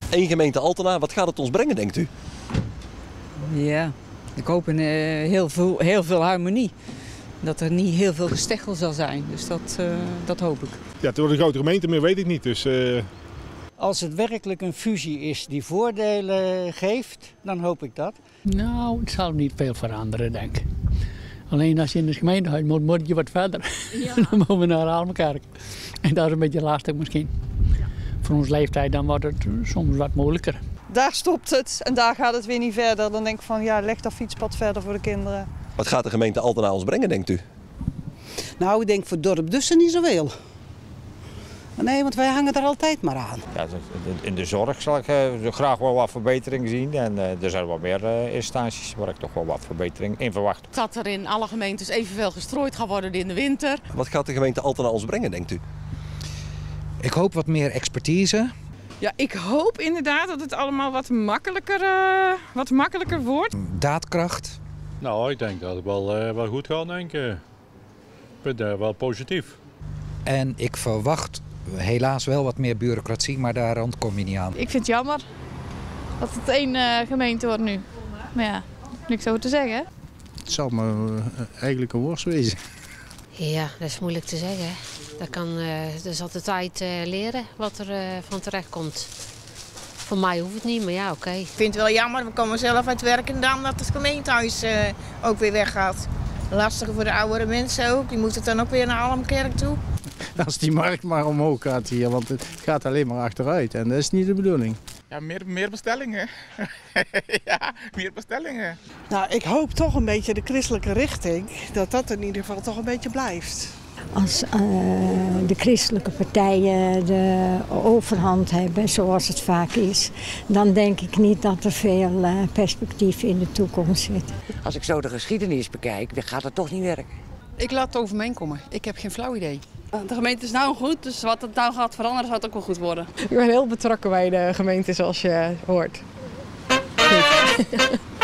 Eén gemeente Altena, wat gaat het ons brengen, denkt u? Ja, ik hoop heel veel harmonie. Dat er niet heel veel gesteggel zal zijn, dus dat hoop ik. Ja, het wordt een grote gemeente, meer weet ik niet. Dus, Als het werkelijk een fusie is die voordelen geeft, dan hoop ik dat. Nou, het zal niet veel veranderen, denk ik. Alleen als je in de gemeentehuis moet je wat verder. Ja. Dan moeten we naar Almenkerk. En dat is een beetje lastig misschien. Ja. Voor ons leeftijd dan wordt het soms wat moeilijker. Daar stopt het en daar gaat het weer niet verder. Dan denk ik van ja, leg dat fietspad verder voor de kinderen. Wat gaat de gemeente Altena ons brengen, denkt u? Nou, ik denk voor het dorp Dussen niet zoveel. Nee, want wij hangen er altijd maar aan. Ja, in de zorg zal ik graag wel wat verbetering zien. En er zijn wel meer instanties waar ik toch wel wat verbetering in verwacht. Dat er in alle gemeentes evenveel gestrooid gaat worden in de winter. Wat gaat de gemeente Altena ons brengen, denkt u? Ik hoop wat meer expertise. Ja, ik hoop inderdaad dat het allemaal wat makkelijker wordt. Daadkracht. nou, ik denk dat het wel goed gaat, denk ik. Ik ben wel positief. En ik verwacht helaas wel wat meer bureaucratie, maar daar ontkom je niet aan. Ik vind het jammer dat het één gemeente wordt nu. Maar ja, niks over te zeggen. Het zal me eigenlijk een worst wezen. Ja, dat is moeilijk te zeggen. Dat is altijd tijd leren wat er van terecht komt. Voor mij hoeft het niet, maar ja, oké. Ik vind het wel jammer, we komen zelf uit werk en dan dat het gemeentehuis ook weer weggaat. Lastiger voor de oudere mensen ook. Die moeten dan ook weer naar Almenkerk toe. Als die markt maar omhoog gaat hier, want het gaat alleen maar achteruit. En dat is niet de bedoeling. Ja, meer bestellingen. Ja, meer bestellingen. Nou, ik hoop toch een beetje de christelijke richting. Dat in ieder geval toch een beetje blijft. Als de christelijke partijen de overhand hebben, zoals het vaak is, dan denk ik niet dat er veel perspectief in de toekomst zit. Als ik zo de geschiedenis bekijk, dan gaat het toch niet werken. Ik laat het over me heen komen. Ik heb geen flauw idee. De gemeente is nou goed, dus wat het nou gaat veranderen, zou het ook wel goed worden. Ik ben heel betrokken bij de gemeente, zoals je hoort. Goed.